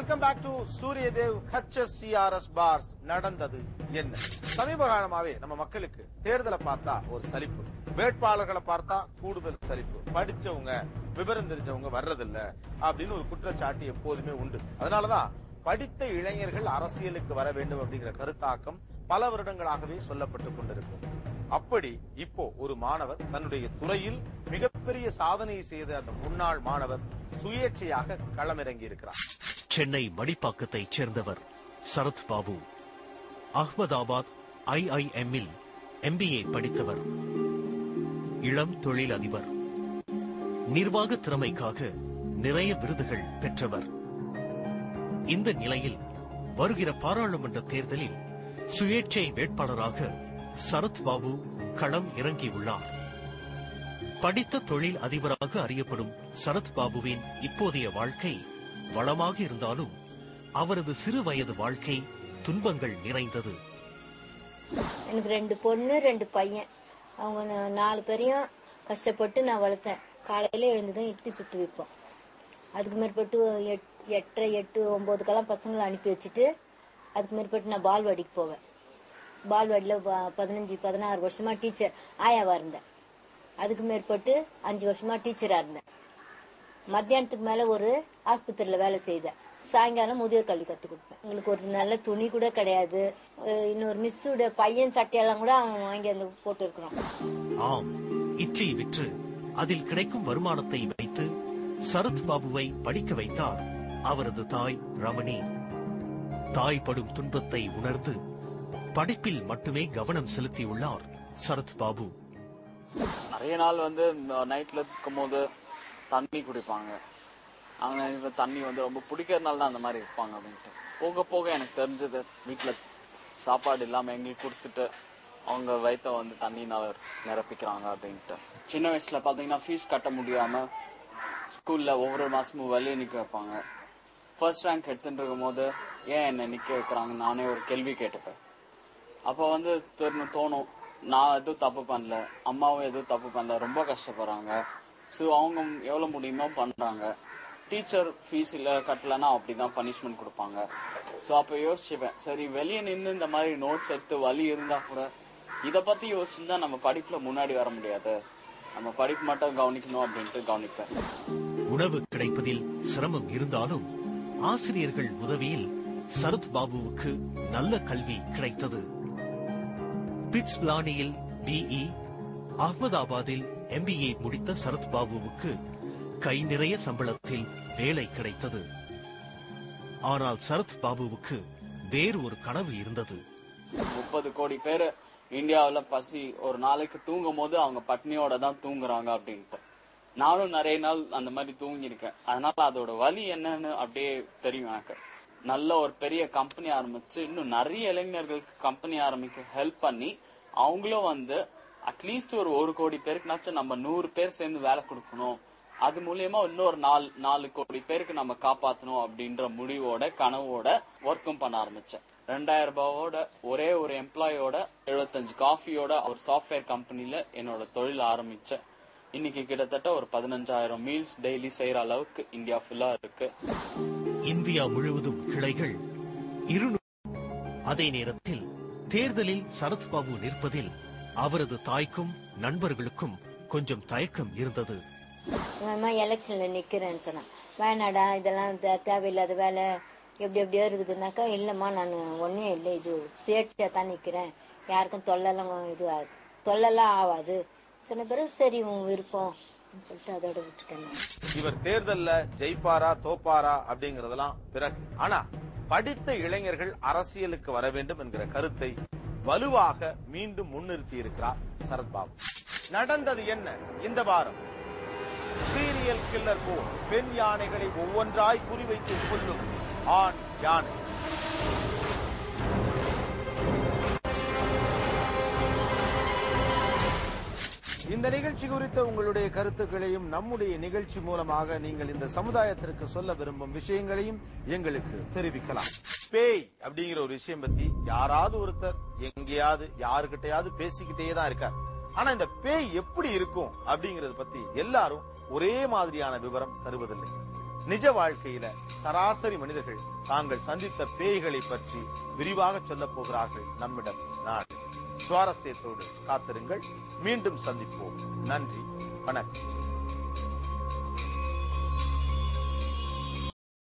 Welcome back to Suryadev HSCRS பார்ஸ். நடந்தது என்ன? சமீப காலமாவே நம்ம மக்களுக்கு தேர்தலை பார்த்தா ஒரு சலிப்பு, வேட்பாளர்களை பார்த்தா கூடுதல் சலிப்பு, படிச்சவங்க விவரம் தெரிஞ்சவங்க வர்றதில்ல அப்படின்னு ஒரு குற்றச்சாட்டு எப்போதுமே உண்டு. அதனாலதான் படித்த இளைஞர்கள் அரசியலுக்கு வர வேண்டும் அப்படிங்கிற கருத்தாக்கம் பல வருடங்களாகவே சொல்லப்பட்டு கொண்டிருக்கிறது. அப்படி இப்போ ஒரு மாணவர் தன்னுடைய துறையில் மிகப்பெரிய சாதனை செய்த அந்த முன்னாள் மாணவர் சுயேட்சையாக களமிறங்கி இருக்கிறார். சென்னை மடிப்பாக்கத்தைச் சேர்ந்தவர் சரத் பாபு. அகமதாபாத் IIM-இல் MBA படித்தவர். இளம் தொழில் அதிபர். நிர்வாக திறமைக்காக நிறைய விருதுகள் பெற்றவர். இந்த நிலையில் வருகிற பாராளுமன்ற தேர்தலில் சுயேட்சை வேட்பாளராக சரத் பாபு களம் இறங்கியுள்ளார். படித்த தொழில் அதிபராக அறியப்படும் சரத் பாபுவின் இப்போதைய வாழ்க்கை வளமாக இருந்தாலும் அவரது சிறு வயது வாழ்க்கை துன்பங்கள் நிறைந்தது. எனக்கு 2 பொண்ணு 2 பையன். அவங்க 4 பேரையும் கஷ்டப்பட்டு நான் வளர்த்தேன். காலையில எழுந்துதான் இட்லி சுட்டு வைப்போம். அதுக்கு மேற்பட்டு 8:30, 8, 9க்கெல்லாம் பசங்களை அனுப்பி வச்சுட்டு அதுக்கு மேற்பட்டு நான் பால்வாடிக்கு போவேன். பால்வாடியில 15, 16 வருஷமா டீச்சர் ஆயாவா இருந்தேன். அதுக்கு மேற்பட்டு 5 வருஷமா டீச்சரா இருந்தேன். மத்தியானத்துக்கு மேல ஒரு ஆஸ்பத்திரியில வேலை செய்தேன். சாயங்காலம் முதியோர் கல்வி கத்து கொடுப்பேன். எங்களுக்கு ஒரு நல்ல துணி கூட கிடையாது. இன்னொரு மிஸ்ஸோட பையன் சட்டையெல்லாம் கூட அவன் வாங்கி அந்த போட்டு இருக்கிறோம். ஆம், இட்லி விற்று அதில் கிடைக்கும் வருமானத்தை வைத்து சரத் பாபுவை படிக்க வைத்தார் அவரது தாய் ரமணி. தாய் படும் துன்பத்தை உணர்ந்து படிப்பில் மட்டுமே கவனம் செலுத்தியுள்ளார் சரத் பாபு. நிறைய நாள் நைட்ல இருக்கும் போது தண்ணி குடிப்பாங்க. அவங்க தண்ணி ரொம்ப பிடிக்கிறதுனால தான் அந்த மாதிரி இருப்பாங்க அப்படின்ட்டு. போக போக எனக்கு தெரிஞ்சது வீட்டுல சாப்பாடு இல்லாம எங்களுக்கு கொடுத்துட்டு அவங்க வயிற்ற தண்ணினால நிரப்பிக்கிறாங்க அப்படின்ட்டு. சின்ன வயசுல பாத்தீங்கன்னா ஃபீஸ் கட்ட முடியாம ஸ்கூல்ல ஒவ்வொரு மாசமும் வெளியே நிக்க வைப்பாங்க. ஃபர்ஸ்ட் ரேங்க் எடுத்துட்டு இருக்கும் போது ஏன் என்ன நிக்க வைக்கிறாங்க நானே ஒரு கேள்வி கேட்டுப்பேன். அப்ப தோணும் நான் எதுவும் தப்பு பண்ணல, அம்மாவும் எதுவும் தப்பு பண்ணல, ரொம்ப கஷ்டப்படுறாங்க. ஸோ அவங்க எவ்வளவு முடியுமோ பண்றாங்க. டீச்சர் ஃபீஸ் இல்ல கட்டலன்னா அப்படிதான் பனிஷ்மெண்ட் கொடுப்பாங்க. ஸோ அப்ப யோசிச்சுப்பேன், சரி வெளியே நின்று இந்த மாதிரி நோட்ஸ் எடுத்து வலி இருந்தா கூட இதை பத்தி யோசிச்சுதான் நம்ம படிப்புல முன்னாடி வர முடியாது, நம்ம படிப்பு மட்டும் கவனிக்கணும் அப்படின்ட்டு கவனிப்பேன். உணவு கிடைப்பதில் சிரமம் இருந்தாலும் ஆசிரியர்கள் உதவியில் சரத் பாபுவுக்கு நல்ல கல்வி கிடைத்தது. பிட்ஸ்பிளானியில் BE, அகமதாபாத்தில் MBA முடித்த சரத் பாபுவுக்கு கை நிறைய சம்பளத்தில் வேலை கிடைத்தது. ஆனால் சரத் பாபுவுக்கு வேறு ஒரு கனவு இருந்தது. 30 கோடி பேர் இந்தியாவில பசி ஒரு நாளைக்கு தூங்கும் போது அவங்க பட்னியோட தான் தூங்குறாங்க அப்படின்ட்டு. நானும் நிறைய நாள் அந்த மாதிரி தூங்கியிருக்கேன். அதனால அதோட வலி என்னன்னு அப்படியே தெரியும் எனக்கு. நல்ல ஒரு பெரிய கம்பெனி ஆரம்பிச்சு இன்னும் நிறைய இளைஞர்களுக்கு கம்பெனி ஆரம்பிக்க ஹெல்ப் பண்ணி அவங்களும் அட்லீஸ்ட் ஒரு 1 கோடி பேருக்குனாச்சும் நம்ம 100 பேர் சேர்ந்து வேலை கொடுக்கணும், அது மூலியமா இன்னொரு 4 கோடி பேருக்கு நம்ம காப்பாற்றணும் அப்படின்ற முடிவோட கனவோட ஒர்க்கும் பண்ண ஆரம்பிச்சேன். 2000 ரூபாயோட ஒரே ஒரு எம்ப்ளாயோட 75 காஃபியோட ஒரு சாஃப்ட்வேர் கம்பெனில என்னோட தொழில் ஆரம்பிச்சேன். இன்னைக்கு கிட்டத்தட்ட ஒரு 15,000 மீல்ஸ் டெய்லி செய்யற அளவுக்கு இந்தியா ஃபுல்லா இருக்கு. இந்தியா முழுவதும் கிளைகள் 200. அதே நேரத்தில் தேர்தலில் சரத் பாபு நிற்பதில் அவரது தாய்க்கும் நண்பர்களுக்கும் கொஞ்சம் தயக்கம் இருந்தது. எலெக்ஷன்ல நிக்கிறேன்னு சொன்னா, வேணாடா இதெல்லாம் தேவையில்லாத வேலை எப்படியோ இருக்குதுன்னாக்கா, இல்லம்மா நான் ஒன்னே இல்லை, இது சுயேட்சையா தான் நிக்கிறேன், யாருக்கும் தொல்லெல்லாம் ஆகாது சொன்ன பிறகு சரி உன் விருப்பம் சொல்லிட்டு அதோட விட்டுட்டேன். இவர் தேர்தல்ல ஜெயிப்பாரா தோப்பாரா அப்படிங்கறதெல்லாம் பிறகு. ஆனா படித்த இளைஞர்கள் அரசியலுக்கு வர வேண்டும் என்கிற கருத்தை வலுவாக மீண்டும் முன்னிறுத்தி இருக்கிறார் சரத் பாபு. நடந்தது என்ன? இந்த வாரம் சீரியல் கில்லர் போல் பெண் யானைகளை ஒவ்வொன்றாய் குறிவைத்து கொள்ளும் ஆண் யானை. இந்த நிகழ்ச்சி குறித்த உங்களுடைய கருத்துக்களையும் நம்முடைய நிகழ்ச்சி மூலமாக நீங்கள் இந்த சமுதாயத்திற்கு சொல்ல விரும்பும் விஷயங்களையும் எங்களுக்கு தெரிவிக்கலாம். பேய் அப்படிங்கிற ஒரு விஷயம் பத்தி யாராவது ஒருத்தர் எங்கேயாவது யாருக்கிட்டையாவது பேசிக்கிட்டே தான் இருக்கார். ஆனா இந்த பேய் எப்படி இருக்கும் அப்படிங்கறத பத்தி எல்லாரும் ஒரே மாதிரியான விவரம் தருவதில்லை. நிஜ வாழ்க்கையில சராசரி மனிதர்கள் தாங்கள் சந்தித்த பேய்களை பற்றி விரிவாக சொல்ல போகிறார்கள் நம்மிடம் நாளை. சுவாரஸ்யத்தோடு காத்திருங்கள். மீண்டும் சந்திப்போம். நன்றி, வணக்கம்.